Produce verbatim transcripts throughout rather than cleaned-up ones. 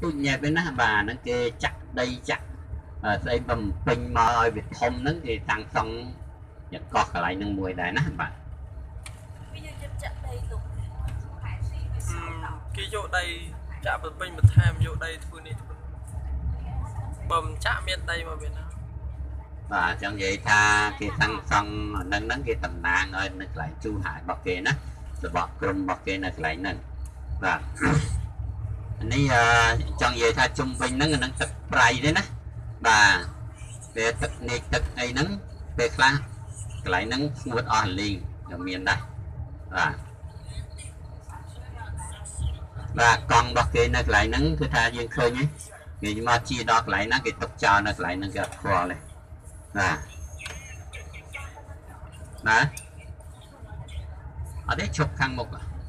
ទូញ៉ែវិញណាបាទហ្នឹងគេចាក់ដីចាក់ស្អីបំពេញមកឲ្យវាធំហ្នឹងគេតាំងសង់យកកោះកន្លែងហ្នឹងមួយដែរណាបាទវាយកចាក់ដីលោកគេយកដីចាក់បំពេញបន្ថែមយកដីធ្វើនេះធ្វើបើមិនចាក់មានដីមកវាណាបាទអញ្ចឹងនិយាយថាគេតាំងសង់ហ្នឹងហ្នឹងគេតំណាងឲ្យនៅកន្លែងជួហាយរបស់គេណារបស់ក្រុមរបស់គេនៅកន្លែងហ្នឹងបាទនេះចង់និយាយថាជុំវិញហ្នឹងហ្នឹងទឹកប្រៃទេណាបាទពេលទឹកនេកទឹកអីហ្នឹងពេលខ្លះកន្លែងហ្នឹងស្ងួតអស់លីងក៏មានដែរបាទបាទកង់របស់គេនៅកន្លែងហ្នឹងគឺថាយើងឃើញហ្នឹងគេមកជាដល់កន្លែងហ្នឹងគេទុកចោលនៅកន្លែងហ្នឹងគេអត់ខ្វល់ទេបាទបាទអត់ទេឈប់ខាងមុខ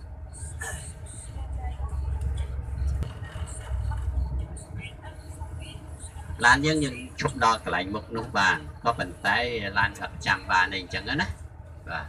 ឡានយើងយើងឈប់ដល់កន្លែងមុខនោះបានក៏ប៉ុន្តែឡានអត់ចាំបានអីអញ្ចឹងណាបាទ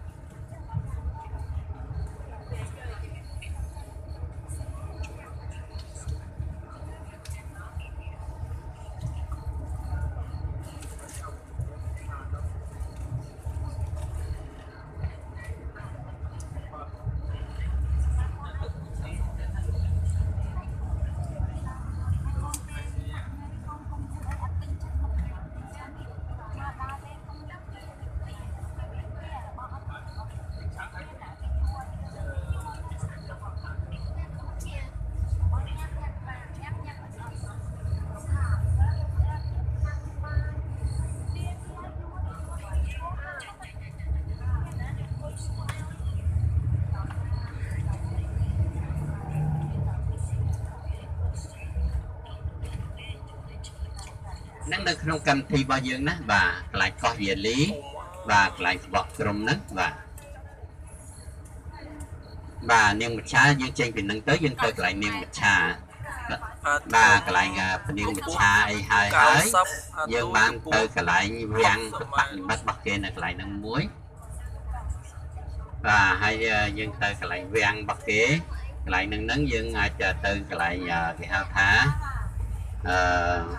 ហ្នឹងនៅក្នុងកម្មវិធីរបស់យើងណាបាទកន្លែងកោះវាលីបាទកន្លែងស្បកក្រុមហ្នឹងបាទបាទនាងមច្ឆាយើងចេញពីហ្នឹងទៅយើងទៅកន្លែងនាងមច្ឆាបាទកន្លែងនាងមច្ឆាអីហើយហើយយើងបានទៅកន្លែងវាំងបដិបត្តិរបស់គេនៅកន្លែងហ្នឹងមួយបាទហើយយើងទៅកន្លែងវាំងរបស់គេកន្លែងហ្នឹងហ្នឹងយើងអាចទៅកន្លែងគេហៅថាអឺ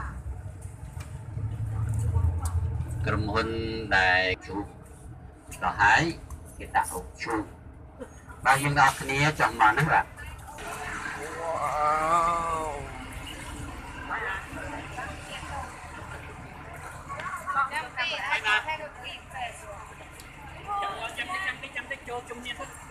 ក្រុមហ៊ុនដែលជួបដល់ហើយគេដាក់អុកជូបបាទយើងដល់គ្នាចង់មកហ្នឹងបាទចាំចាំចាំចាំចាំចូលជំនាញ